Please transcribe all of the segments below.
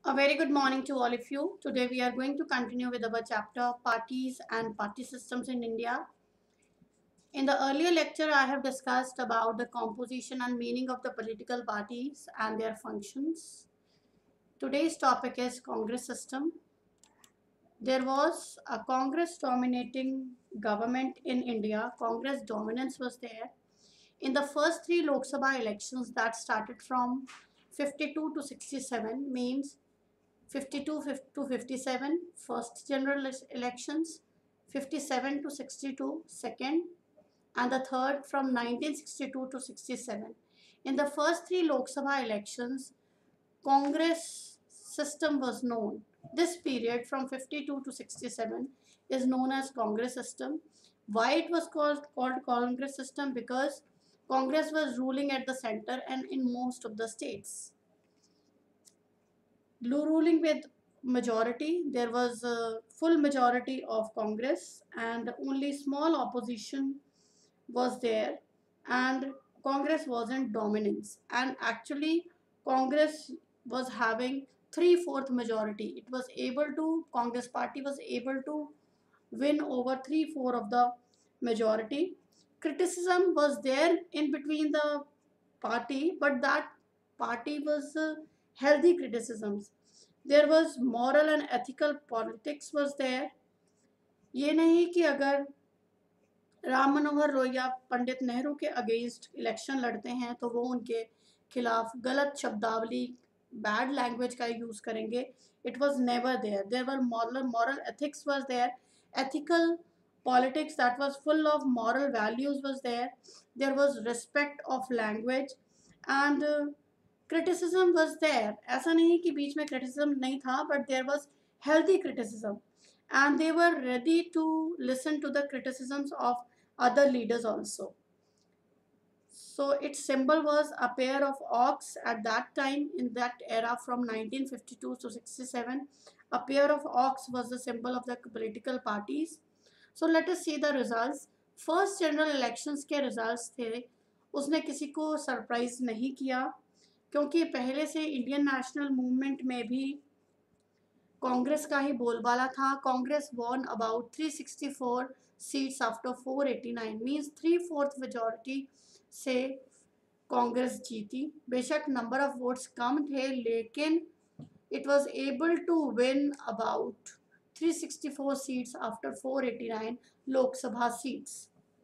A very good morning to all of you. Today we are going to continue with our chapter Parties and Party Systems in India. In the earlier lecture, I have discussed about the composition and meaning of the political parties and their functions. Today's topic is Congress system. There was a Congress dominating government in India. Congress dominance was there. In the first three Lok Sabha elections that started from 52 to 67 means 52 to 57 first general elections, 57 to 62 second, and the third from 1962 to 67. In the first three Lok Sabha elections, Congress system was known. This period from 52 to 67 is known as Congress system. Why it was called Congress system? Because Congress was ruling at the center and in most of the states. Blue ruling with majority. There was a full majority of Congress and only small opposition was there, and Congress was in dominance. And actually, Congress was having three-fourth majority. It was able to, Congress party was able to win over three-fourth of the majority. Criticism was there in between the party, but that party was healthy criticisms. There was moral and ethical politics was there. ये नहीं कि अगर राम मनोहर लोहिया पंडित नेहरू के against election लड़ते हैं तो वो उनके खिलाफ गलत शब्दावली बैड लैंग्वेज का यूज करेंगे. It was never there. There were moral ethics was there. Ethical politics that was full of moral values was there. There was respect of language and criticism was there. ऐसा नहीं कि बीच में criticism नहीं था, but there was healthy criticism and they were ready to listen to the criticisms of other leaders also. So its symbol was a pair of ox at that time. In that era from 1952 to 67, a pair of ox was the symbol of the political parties. So let us see the results. First general elections के results थे, उसने किसी को surprise नहीं किया क्योंकि पहले से इंडियन नेशनल मूवमेंट में भी कांग्रेस का ही बोलबाला था. Congress won about 364 seats after 489 means three fourth majority से कांग्रेस जीती. बेशक नंबर ऑफ वोट्स कम थे लेकिन it was able to win about 364 seats after 489 Lok Sabha seats.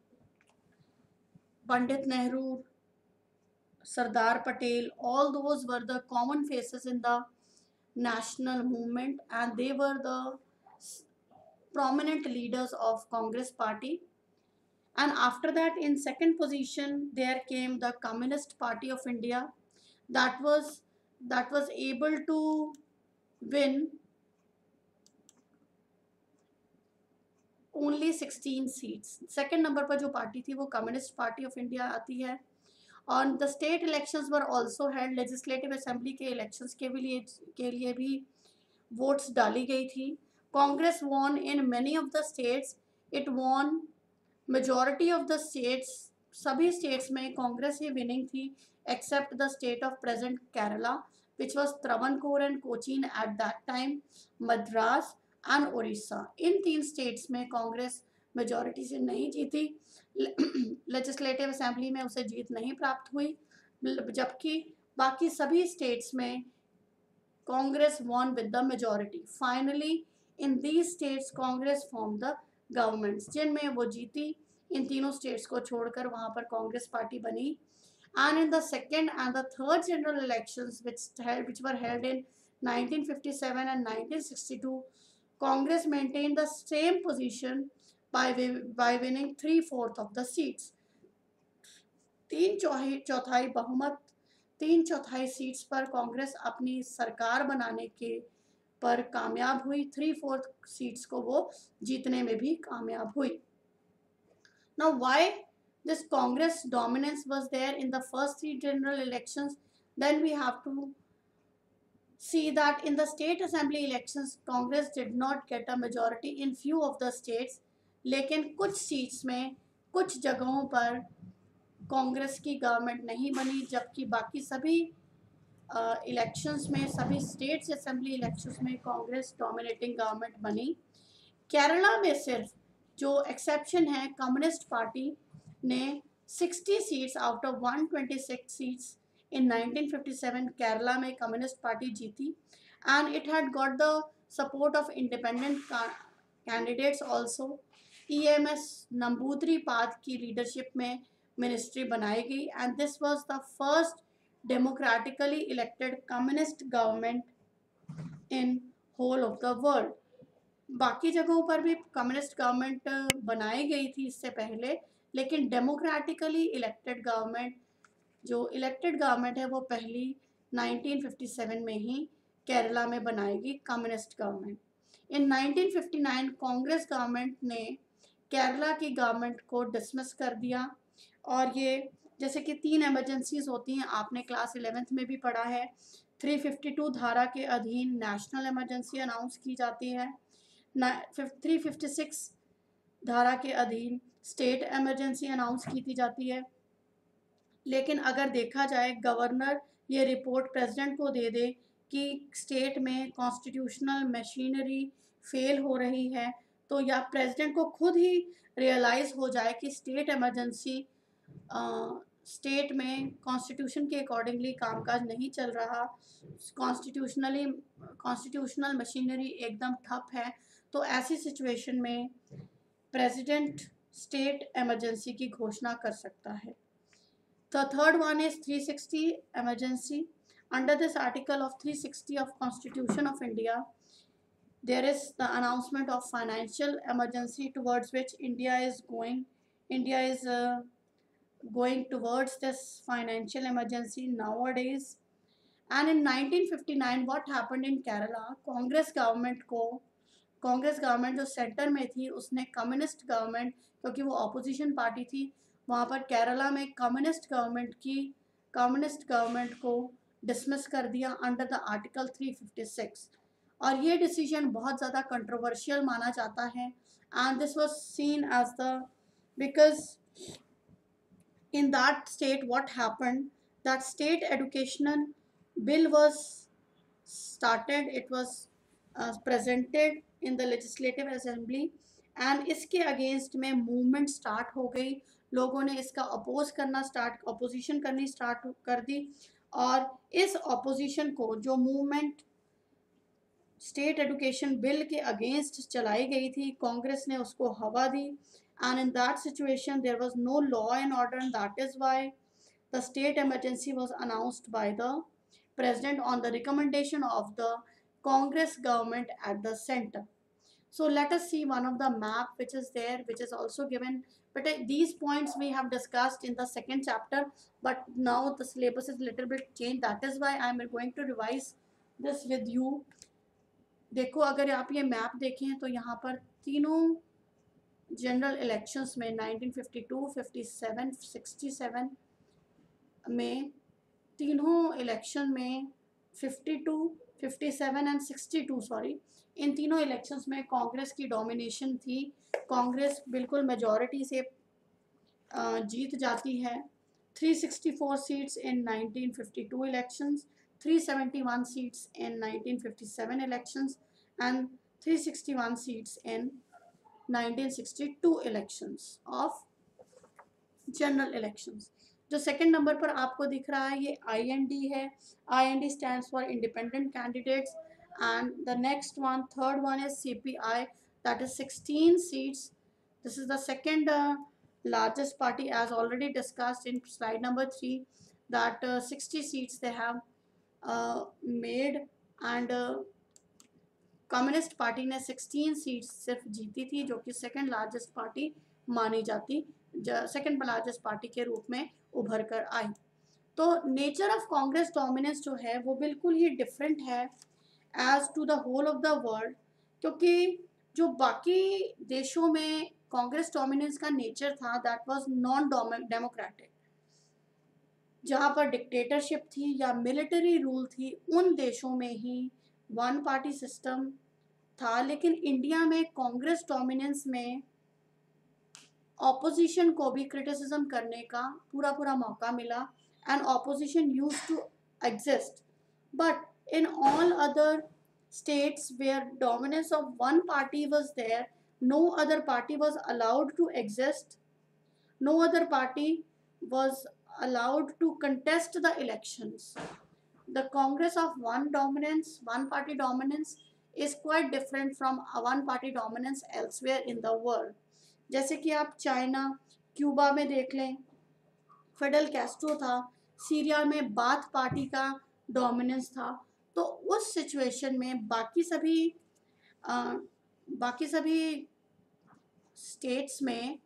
Pandit Nehru, Sardar Patel, all those were the common faces in the national movement and they were the prominent leaders of Congress party. And after that, in second position, there came the Communist Party of India that was able to win only 16 seats. Second number पर जो party थी वो communist party of India आती है. और the state elections were also held. Legislative assembly के elections के लिए भी वोट्स डाली गई थी. Congress won in many of the states. It won majority of the states. सभी स्टेट्स में कांग्रेस ही विनिंग थी except the state of present Kerala which was Travancore and Cochin at that time, Madras and Orissa. इन तीन स्टेट्स में कांग्रेस मेजॉरिटी से नहीं जीती. लेजिस्लेटिव असेंबली में उसे जीत नहीं प्राप्त हुई, जबकि बाकी सभी स्टेट्स में Congress won with the majority. Finally in these states Congress form the governments जिनमें वो जीती. इन तीनों स्टेट्स को छोड़कर वहां पर कांग्रेस पार्टी बनी. And in the second and the third general elections which were held in 1957 and 1962, Congress maintained the same position by winning three-fourths of the seats. तीन चौथाई सीट्स पर कांग्रेस अपनी सरकार बनाने के पर कामयाब हुई. थ्री फोर्थ सीट्स को वो जीतने में भी कामयाब हुई. Now why this Congress dominance was there in the first three general elections? Then we have to see that in the state assembly elections Congress did not get a majority in few of the states. लेकिन कुछ seats में कुछ जगहों पर कांग्रेस की government नहीं बनी जबकि बाकी सभी इलेक्शंस में, सभी स्टेट्स असेंबली इलेक्शंस में कांग्रेस डोमिनेटिंग गवर्नमेंट बनी। केरला में सिर्फ जो एक्सेप्शन है, कम्युनिस्ट पार्टी ने 60 seats out of 126 seats in 1957 Kerala में कम्युनिस्ट पार्टी जीती, and it had got the support of independent candidates also. EMS Namboodiripad की लीडरशिप में मिनिस्ट्री बनाई गई, and this was the first democratically elected communist government in whole of the world. बाकी जगहों पर भी कम्युनिस्ट गवर्नमेंट बनाई गई थी इससे पहले, लेकिन डेमोक्रेटिकली इलेक्टेड गवर्नमेंट, जो इलेक्टेड गवर्नमेंट है वो पहली 1957 में ही केरला में बनाएगी communist government. In 1959 Congress government ने केरला की गवर्नमेंट को डिसमिस कर दिया, और ये जैसे कि 3 इमरजेंसीज होती हैं, आपने क्लास 11th में भी पढ़ा है। 352 धारा के अधीन नेशनल इमरजेंसी अनाउंस की जाती है, 356 धारा के अधीन स्टेट इमरजेंसी अनाउंस की जाती है। लेकिन अगर देखा जाए, गवर्नर ये रिपोर्ट प्रेसिडेंट को दे दे कि स्टेट में कॉन्स्टिट्यूशनल मशीनरी फेल हो रही है, तो या प्रेसिडेंट को खुद ही रियलाइज़ हो जाए कि स्टेट इमरजेंसी, स्टेट में कॉन्स्टिट्यूशन के अकॉर्डिंगली कामकाज नहीं चल रहा, कॉन्स्टिट्यूशनल मशीनरी एकदम ठप है, तो ऐसी सिचुएशन में प्रेसिडेंट स्टेट इमरजेंसी की घोषणा कर सकता है। The third one is 360 emergency. Under this article of 360 of Constitution of India, there is the announcement of financial emergency towards which India is going. India is going towards this financial emergency nowadays. And in 1959, what happened in Kerala? Congress government जो centre में थी, उसने communist government, क्योंकि वो opposition party थी वहाँ पर, केरला में कम्युनिस्ट गवर्नमेंट को डिसमिस कर दिया अंडर द आर्टिकल 356। और ये डिसीजन बहुत ज़्यादा कंट्रोवर्शियल माना जाता है, and this was seen as the, because in that state what happened, that state educational bill was started, it was presented in the legislative assembly, and इसके against में movement start हो गई, लोगों ने इसका अपोजिशन करनी स्टार्ट कर दी, और इस अपोजिशन को, जो मूवमेंट स्टेट एजुकेशन बिल के अगेंस्ट चलाई गई थी, कांग्रेस ने उसको हवा दी, and in that situation there was no law and order, and that is why the state emergency was announced by the president on the recommendation of the Congress government at the center. So let us see one of the map which is there, which is also given, but these points we have discussed in the second chapter, but now the syllabus is little bit changed, that is why I am going to revise this with you. देखो, अगर आप ये map देखें तो यहाँ पर तीनों general elections में 1952, 57, 67 में, तीनों इलेक्शन में 52, 57 एंड 62, सॉरी, इन तीनों इलेक्शंस में कांग्रेस की डोमिनेशन थी, कांग्रेस बिल्कुल मेजॉरिटी से जीत जाती है। 364 seats in 1952 elections, 371 seats in 1957 elections, and 361 seats in 1962 elections of general elections. जो सेकंड नंबर पर आपको दिख रहा है ये IND है, IND stands for independent candidates, and the next one, third one is CPI, that is 16 seats. This is the second largest party, as already discussed in slide number 3, that 60 seats they have made, and communist party ने 16 seats सिर्फ जीती थी, जो कि second largest party मानी जाती, second largest party के रूप में उभर कर आई। तो नेचर ऑफ कांग्रेस डोमिनेंस जो है वो बिल्कुल ही डिफरेंट है as to the whole of the world, क्योंकि जो बाकी देशों में कांग्रेस डोमिनेंस का नेचर था, दैट वाज नॉन डेमोक्रेटिक, जहाँ पर डिक्टेटरशिप थी या मिलिट्री रूल थी, उन देशों में ही वन पार्टी सिस्टम था। लेकिन इंडिया में कांग्रेस डोमिनेंस में ऑपोजिशन को भी क्रिटिसिज्म करने का पूरा मौका मिला, and opposition used to exist But in all other states where dominance of one party was there, no other party was allowed to exist. No other party was allowed to contest the elections. The Congress of one dominance, one party dominance is quite different from a one party dominance elsewhere in the world. जैसे कि आप China, Cuba में देख लें, Fidel Castro था, Syria में Baath party का dominance था। तो उस सिचुएशन में अ, बाकी सभी स्टेट्स में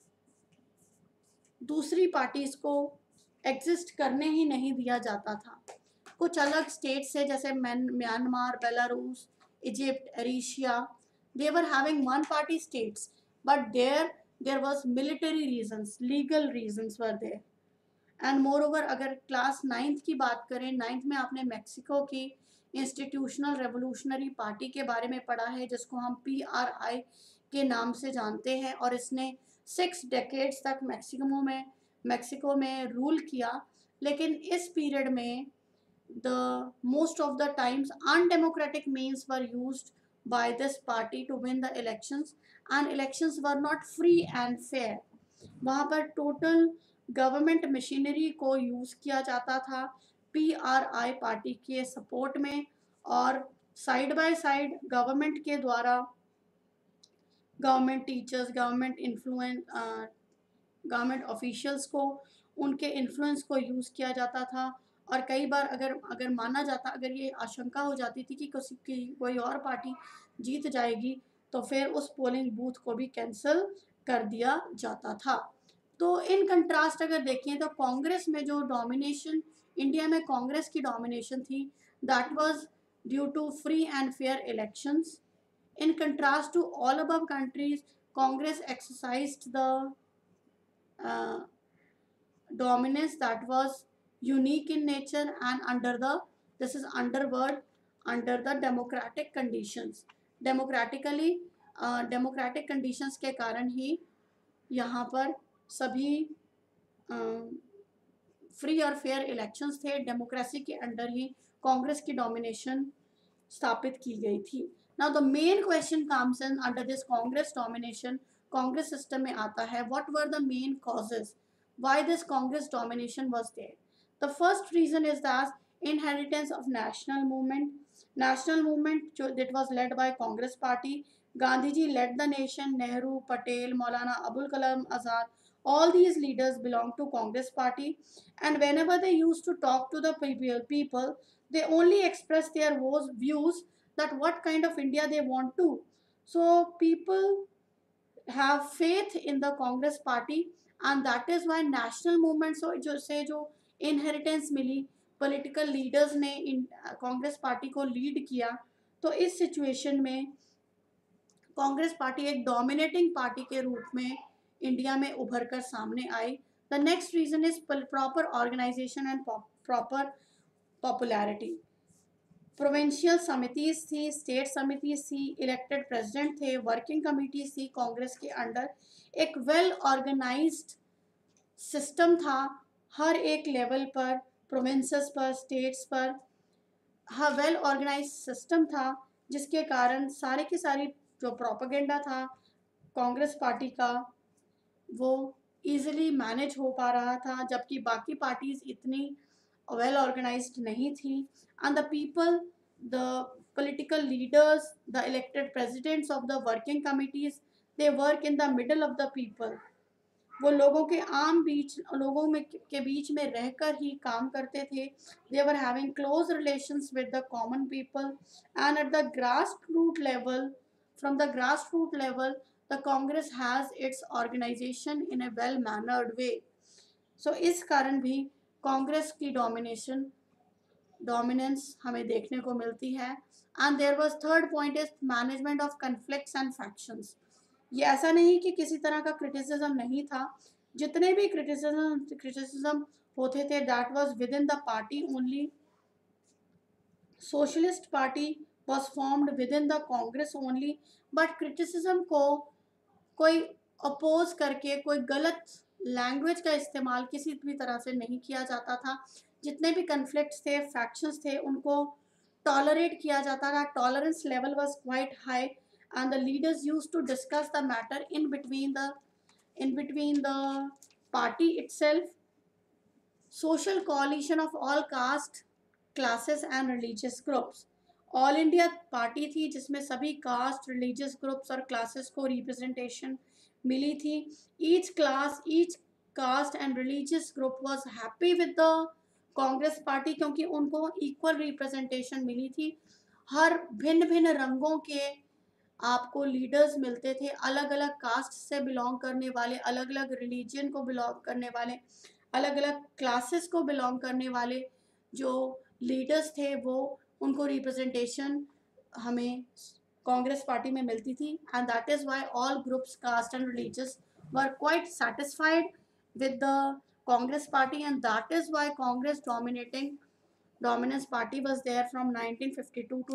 दूसरी पार्टीज को एग्जिस्ट करने ही नहीं दिया जाता था। कुछ अलग स्टेट्स है जैसे म्यांमार, बेलारूस, इजिप्ट, एरिशिया, they were having one party states, but there was military reasons, legal reasons were there. And moreover अगर क्लास 9th की बात करें, 9th में आपने मैक्सिको की इंस्टीट्यूशनल रेवोल्यूशनरी पार्टी के बारे में पढ़ा है, जिसको हम PRI के नाम से जानते हैं, और इसने 6 डेकेड्स तक मैक्सिको में रूल किया। लेकिन इस पीरियड में the most of the times undemocratic means were used by this party to win the elections, and elections were not free and fair. वहाँ पर टोटल गवर्नमेंट मशीनरी को यूज़ किया जाता था PRI पार्टी के सपोर्ट में, और साइड बाय साइड गवर्नमेंट के द्वारा गवर्नमेंट टीचर्स, गवर्नमेंट ऑफिशियल्स को, उनके इन्फ्लुएंस को यूज़ किया जाता था। और कई बार अगर माना जाता, अगर ये आशंका हो जाती थी कि कोई और पार्टी जीत जाएगी, तो फिर उस पोलिंग बूथ को भी कैंसिल कर दिया जाता था। तो इन कंट्रास्ट अगर देखें तो कांग्रेस में जो डोमिनेशन, इंडिया में कांग्रेस की डोमिनेशन थी, that was due to free and fair elections. In contrast to all above countries, Congress exercised the uh, dominance that was unique in nature and this is under the democratic conditions. Democratic conditions के कारण ही यहाँ पर सभी free और fair elections थे। Democracy के under ही कांग्रेस की डोमिनेशन स्थापित की गई थी। Now the main question comes in under this Congress domination, Congress system में आता है, what were the main causes why this Congress domination was there? The first reason is that inheritance of national movement. National movement that was led by Congress party. Gandhi ji led the nation. Nehru, Patel, Maulana Abul Kalam Azad, all these leaders belonged to Congress party, and whenever they used to talk to the people, they only expressed their views that what kind of India they want to. So people have faith in the Congress party, and that is why national movement जो inheritance मिली, political leaders ने Congress party को lead किया, तो इस situation में Congress party एक dominating party के रूप में इंडिया में उभर कर सामने आई। The next reason is proper organisation and proper popularity. Provincial समितिस थी, स्टेट समितिस थी, इलेक्टेड प्रेसिडेंट थे, वर्किंग कमिटीज थी कांग्रेस के अंडर। एक वेल ऑर्गेनाइज्ड सिस्टम था हर एक लेवल पर, प्रोविंसेस पर, स्टेट्स पर, हाँ वेल ऑर्गेनाइज्ड सिस्टम था, जिसके कारण सारी की सारी जो प्रोपेगेंडा था कांग्रेस पार्टी का, वो इजीली मैनेज हो पा रहा था, जबकि बाकी पार्टीज इतनी वेल ऑर्गेनाइज्ड नहीं थी। And the people, the political leaders, the elected presidents of the working committees, they work in the middle of the people. वो लोगों के बीच में रहकर ही काम करते थे। They were having close relations with the common people, and at the grassroots level, from the grassroots level, the Congress has its organization in a well mannered way. So इस कारण भी कांग्रेस की डोमिनेंस हमें देखने को मिलती है। And there was third point is management of conflicts and factions. ये ऐसा नहीं कि किसी तरह का क्रिटिसिज्म नहीं था, जितने भी क्रिटिसिज्म होते थे that was within the party only. Socialist party was formed within the Congress only, but criticism को कोई अपोज करके, कोई गलत लैंग्वेज का इस्तेमाल किसी भी तरह से नहीं किया जाता था। जितने भी कन्फ्लिक्ट्स थे, फैक्शंस थे, उनको टॉलरेट किया जाता था. Tolerance level was quite high and the leaders used to discuss the matter in between the party itself. Social coalition of all caste, classes and religious groups. All India party थी जिसमें सभी caste, religious groups और classes को representation मिली थी. Each caste and religious group was happy with the Congress party क्योंकि उनको equal representation मिली थी. हर भिन्न भिन्न रंगों के आपको लीडर्स मिलते थे, अलग अलग कास्ट से बिलोंग करने वाले, अलग अलग रिलीजन को बिलोंग करने वाले, अलग अलग क्लासेस को बिलोंग करने वाले जो लीडर्स थे वो उनको रिप्रेजेंटेशन हमें कांग्रेस पार्टी में मिलती थी. And that is why all groups, caste and religious were quite satisfied with the Congress party, and that is why Congress dominance party was there from 1952 to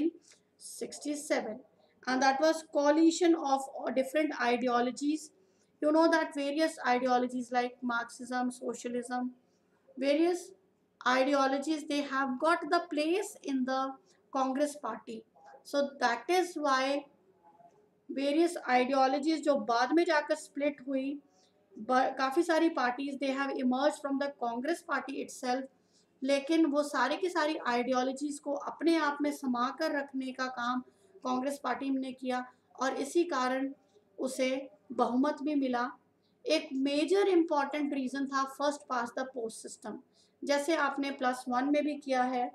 1967, and that was coalition of different ideologies. You know that various ideologies like Marxism, socialism, various ideologies, they have got the place in the Congress party. So that is why various ideologies जो बाद में जाकर split हुई, काफ़ी सारी parties they have emerge from the Congress party itself, लेकिन वो सारी की सारी आइडियोलॉजीज को अपने आप में समा कर रखने का काम कांग्रेस पार्टी ने किया और इसी कारण उसे बहुमत भी मिला. एक मेजर इम्पॉर्टेंट रीज़न था first past the post system, जैसे आपने +1 में भी किया है.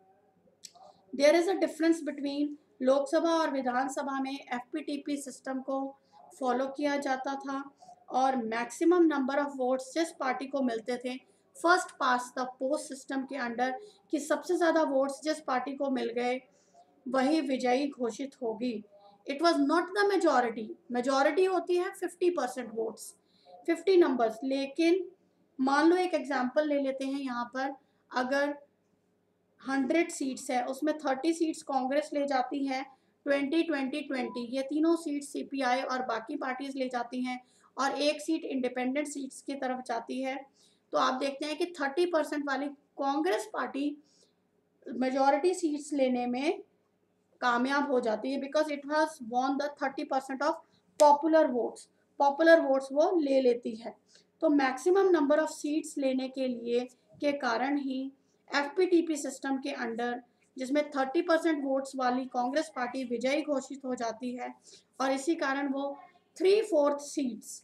There is a difference between Lok Sabha और विधानसभा में एफपीटीपी सिस्टम को फॉलो किया जाता था और मैक्सिमम नंबर ऑफ वोट्स जिस पार्टी को मिलते थे first past the post system के अंडर, कि सबसे ज़्यादा वोट्स जिस पार्टी को मिल गए वही विजयी घोषित होगी. It was not the majority. Majority होती है 50% वोट्स, 50 नंबर्स. लेकिन मान लो एक एग्जाम्पल ले लेते हैं यहाँ पर, अगर 100 सीट्स है उसमें 30 सीट्स कांग्रेस ले जाती है, 20-20-20 ये तीनों सीट्स सीपीआई और बाकी पार्टीज ले जाती हैं और एक सीट इंडिपेंडेंट सीट्स की तरफ जाती है. तो आप देखते हैं कि 30% वाली कांग्रेस पार्टी मेजॉरिटी सीट्स लेने में कामयाब हो जाती है because it has won the 30% of popular votes वो ले लेती है. तो मैक्सिमम नंबर ऑफ सीट्स लेने के कारण ही एफपीटीपी सिस्टम के अंडर, जिसमें 30% वोट्स वाली कांग्रेस पार्टी विजयी घोषित हो जाती है और इसी कारण वो 3/4 सीट्स,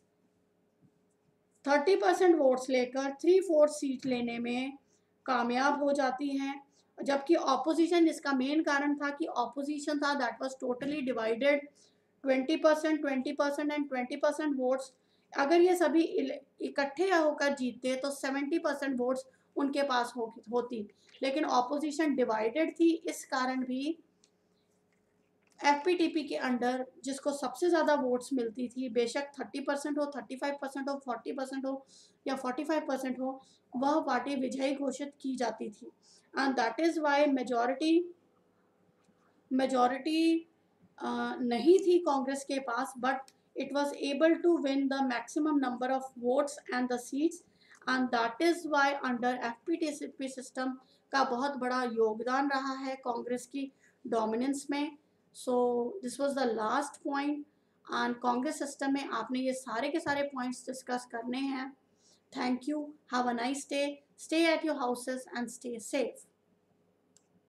30% वोट्स लेकर 3/4 सीट लेने में कामयाब हो जाती हैं. जबकि ऑपोजिशन, इसका मेन कारण था कि ऑपोजिशन था that was totally divided, 20% and 20% votes. अगर ये सभी इकट्ठे होकर जीतते तो 70% वोट्स उनके पास होती, लेकिन ऑपोजिशन डिवाइडेड थी. इस कारण भी एफपीटीपी के अंडर जिसको सबसे ज़्यादा वोट्स मिलती थी, बेशक 30% हो, 35% हो, 40% हो या 45% हो, वह पार्टी विजयी घोषित की जाती थी. And that is why majority नहीं थी कांग्रेस के पास, but it was able to win the maximum number of votes and the seats. And that is why under FPTP system का बहुत बड़ा योगदान रहा है कांग्रेस की डोमिनेंस में. So this was the last point. And Congress system में आपने ये सारे के सारे पॉइंट्स डिस्कस करने हैं. Thank you. Have a nice day. Stay at your houses and stay safe.